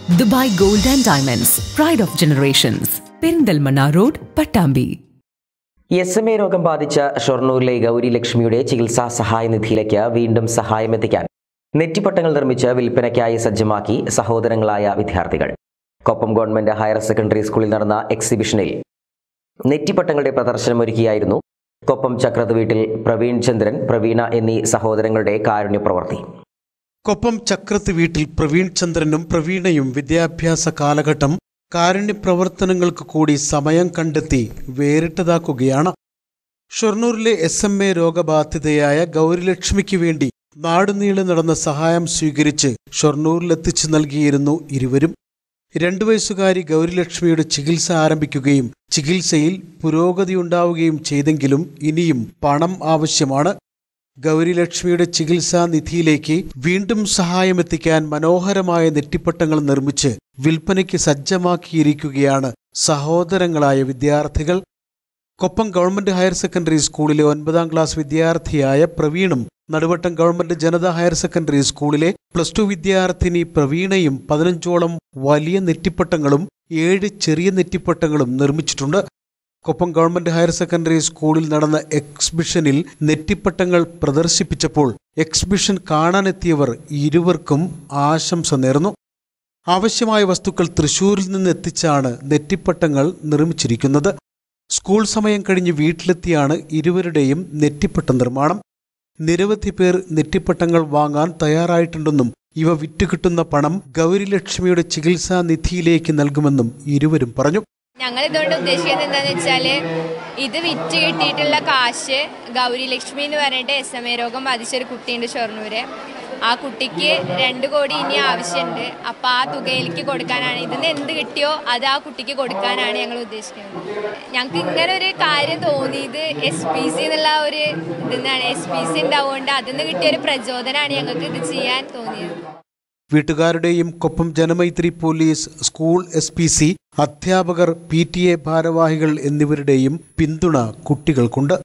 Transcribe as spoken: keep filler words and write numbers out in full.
Dubai Gold and Diamonds, Pride of Generations, Perindalmanna Road, Pattambi. S M A രോഗം ബാധിച്ച ഷൊർണൂരിലെ ഗൗരി ലക്ഷ്മിയുടെ ചികിത്സാ സഹായ നിധിയിലേക്ക് വീണ്ടും സഹായമെത്തിക്കാൻ നെറ്റിപ്പട്ടങ്ങൾ നിർമ്മിച്ച് വിൽപ്പനയ്ക്കായി സജ്ജമാക്കി സഹോദരങ്ങളായ വിദ്യാർത്ഥികൾ. കൊപ്പം ഗവൺമെന്റ് ഹയർ സെക്കൻഡറി സ്കൂളിൽ നടന്ന എക്സിബിഷനിൽ നെറ്റിപ്പട്ടങ്ങളുടെ പ്രദർശനമൊരുക്കിയായിരുന്നു കൊപ്പം ചക്രത്ത് വീട്ടിൽ പ്രവീൺ ചന്ദ്രൻ, പ്രവീണ എന്നീ സഹോദരങ്ങളുടെ കാരുണ്യ പ്രവൃത്തി. കൊപ്പം ചക്രത്ത് വീട്ടിൽ പ്രവീൺ ചന്ദ്രനും പ്രവീണയും വിദ്യാഭ്യാസ കാലഘട്ടം കാരുണ്യ പ്രവർത്തനങ്ങൾക്ക് കൂടി സമയം കണ്ടെത്തി വേറിട്ടതാക്കുകയാണ്. ഷൊർണൂരിലെ എസ് എം എ രോഗബാധിതയായ ഗൗരിലക്ഷ്മിക്ക് വേണ്ടി നാടുനീളെ നടന്ന സഹായം സ്വീകരിച്ച് ഷൊർണൂരിലെത്തിച്ചു നൽകിയിരുന്നു ഇരുവരും. രണ്ടു വയസ്സുകാരി ഗൗരിലക്ഷ്മിയുടെ ചികിത്സ ആരംഭിക്കുകയും ചികിത്സയിൽ പുരോഗതിയുണ്ടാവുകയും ചെയ്തെങ്കിലും ഇനിയും പണം ആവശ്യമാണ്. ഗൗരിലക്ഷ്മിയുടെ ചികിത്സാ നിധിയിലേക്ക് വീണ്ടും സഹായമെത്തിക്കാൻ മനോഹരമായ നെറ്റിപ്പട്ടങ്ങൾ നിർമ്മിച്ച് വിൽപ്പനയ്ക്ക് സജ്ജമാക്കിയിരിക്കുകയാണ് സഹോദരങ്ങളായ വിദ്യാർത്ഥികൾ. കൊപ്പം ഗവൺമെന്റ് ഹയർ സെക്കൻഡറി സ്കൂളിലെ ഒൻപതാം ക്ലാസ് വിദ്യാർത്ഥിയായ പ്രവീണും Naduvattam government Janatha higher secondary സ്കൂളിലെ പ്ലസ് ടു വിദ്യാർത്ഥിനി പ്രവീണയും പതിനഞ്ചോളം വലിയ നെറ്റിപ്പട്ടങ്ങളും ഏഴ് ചെറിയ നെറ്റിപ്പട്ടങ്ങളും നിർമ്മിച്ചിട്ടുണ്ട്. കൊപ്പം ഗവൺമെന്റ് ഹയർ സെക്കൻഡറി സ്കൂളിൽ നടന്ന എക്സിബിഷനിൽ നെറ്റിപ്പട്ടങ്ങൾ പ്രദർശിപ്പിച്ചപ്പോൾ എക്സിബിഷൻ കാണാനെത്തിയവർ ഇരുവർക്കും ആശംസ നേർന്നു. ആവശ്യമായ വസ്തുക്കൾ തൃശൂരിൽ നിന്ന് എത്തിച്ചാണ് നെറ്റിപ്പട്ടങ്ങൾ നിർമ്മിച്ചിരിക്കുന്നത്. സ്കൂൾ സമയം കഴിഞ്ഞ് വീട്ടിലെത്തിയാണ് ഇരുവരുടെയും നെറ്റിപ്പട്ട നിർമ്മാണം. നിരവധി പേർ നെറ്റിപ്പട്ടങ്ങൾ വാങ്ങാൻ തയ്യാറായിട്ടുണ്ടെന്നും ഇവ വിറ്റുകിട്ടുന്ന പണം ഗൗരിലക്ഷ്മിയുടെ ചികിത്സാ നിധിയിലേക്ക് നൽകുമെന്നും ഇരുവരും പറഞ്ഞു. ഞങ്ങൾ ഇതുകൊണ്ട് ഉദ്ദേശിക്കുന്നത് എന്താണെന്ന് വെച്ചാൽ ഇത് വിറ്റ് കിട്ടിയിട്ടുള്ള കാശ് ഗൗരിലക്ഷ്മി എന്ന് പറഞ്ഞിട്ട് എസ് എം എ രോഗം ബാധിച്ചൊരു കുട്ടിയുണ്ട് ഷൊർണൂര്. ആ കുട്ടിക്ക് രണ്ട് കോടി ഇനി ആവശ്യമുണ്ട്. അപ്പം ആ തുകയിലേക്ക് കൊടുക്കാനാണ്, ഇതിന് എന്ത് കിട്ടിയോ അത് ആ കുട്ടിക്ക് കൊടുക്കാനാണ് ഞങ്ങൾ ഉദ്ദേശിക്കുന്നത്. ഞങ്ങൾക്ക് ഇങ്ങനെ ഒരു കാര്യം തോന്നിയത് എസ് പി സി എന്നുള്ള ഒരു ഇതെന്നാണ്. എസ് പി സി ഉണ്ടാവുകൊണ്ട് അതിൽ നിന്ന് കിട്ടിയൊരു പ്രചോദനമാണ് ഞങ്ങൾക്ക് ഇത് ചെയ്യാൻ തോന്നിയത്. വീട്ടുകാരുടെയും കൊപ്പം Janamaithri police, school S P C, അധ്യാപകർ, പി ടി എ ഭാരവാഹികൾ എന്നിവരുടെയും പിന്തുണ കുട്ടികൾക്കുണ്ട്.